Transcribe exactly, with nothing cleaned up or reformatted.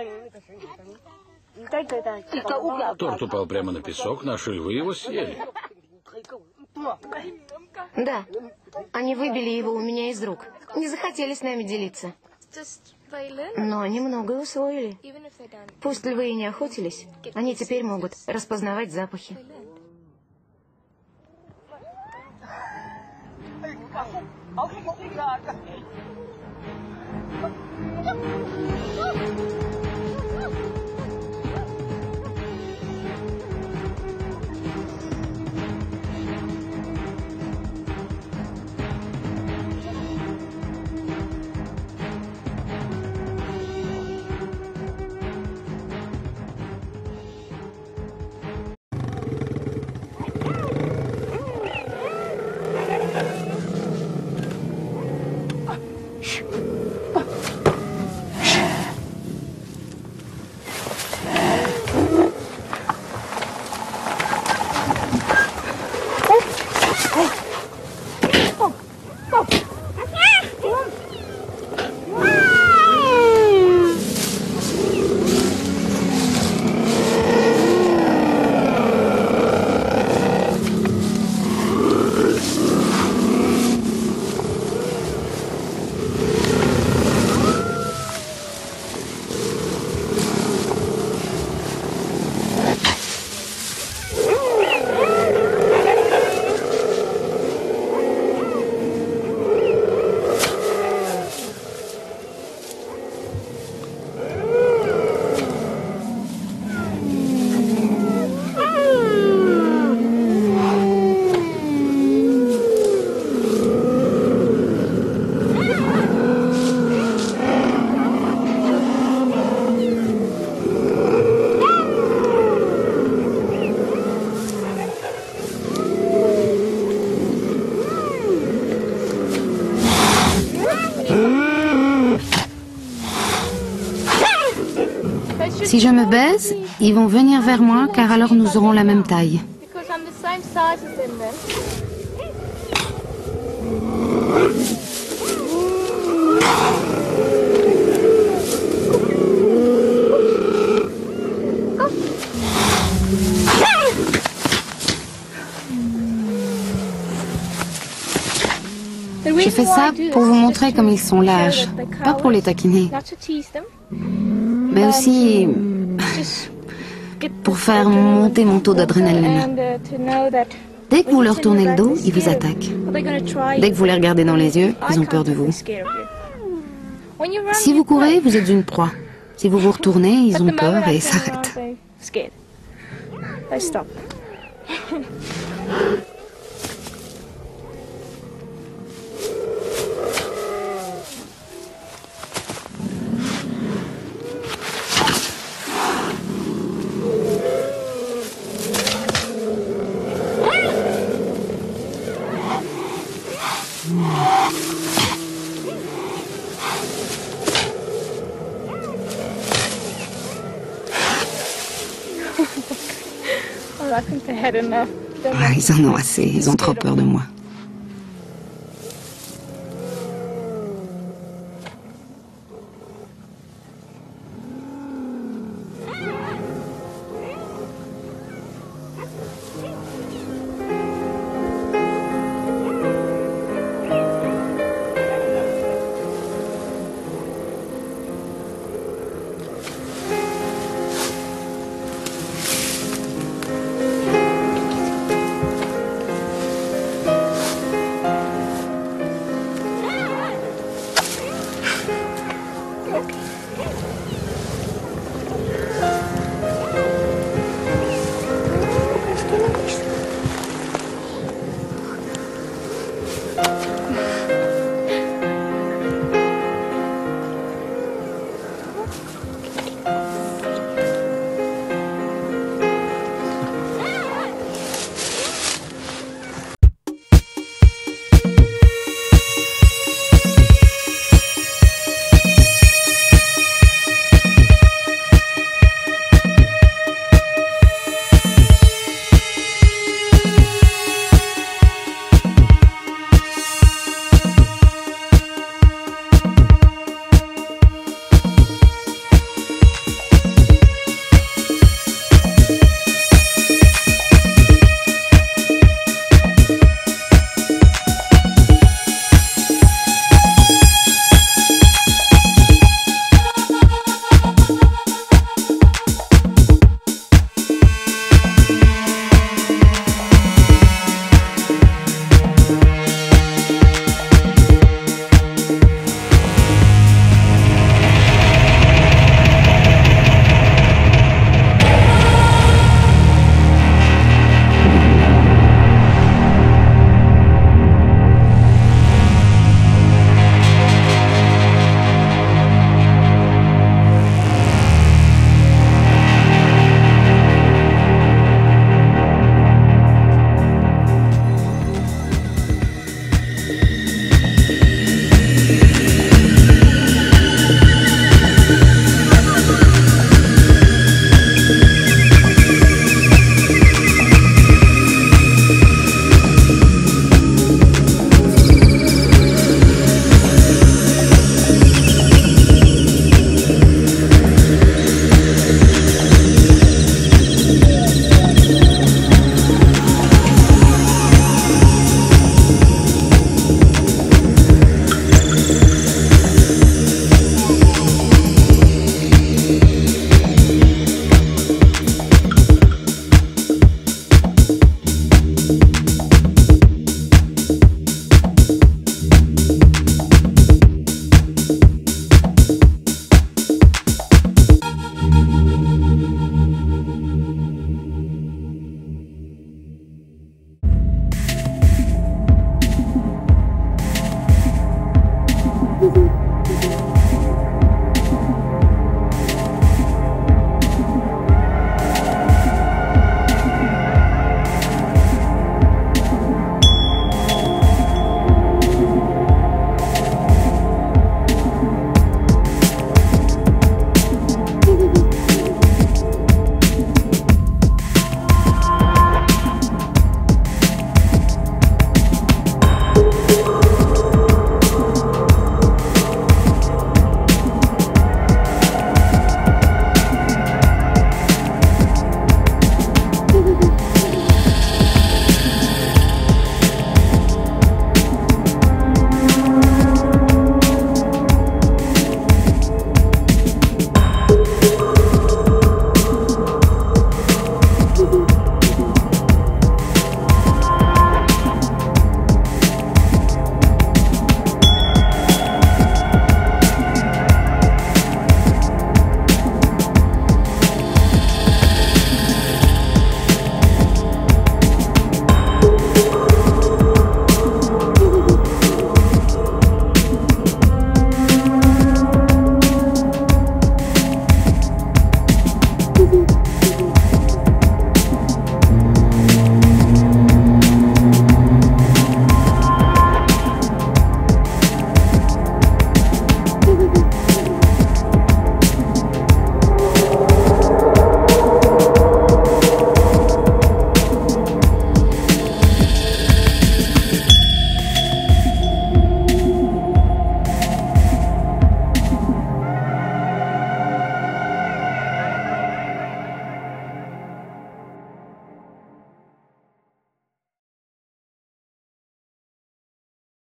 Торт упал прямо на песок, наши львы его съели. Да, они выбили его у меня из рук. Не захотели с нами делиться. Но они многое усвоили. Пусть львы и не охотились, они теперь могут распознавать запахи. Si je me baise, ils vont venir vers moi car alors nous aurons la même taille. Je fais ça pour vous montrer comme ils sont lâches, pas pour les taquiner, mais aussi pour faire monter mon taux d'adrénaline. Dès que vous leur tournez le dos, ils vous attaquent. Dès que vous les regardez dans les yeux, ils ont peur de vous. Si vous courez, vous êtes une proie. Si vous vous retournez, ils ont peur et s'arrêtent. Ah, ils en ont assez, ils ont trop peur de moi. Bisous.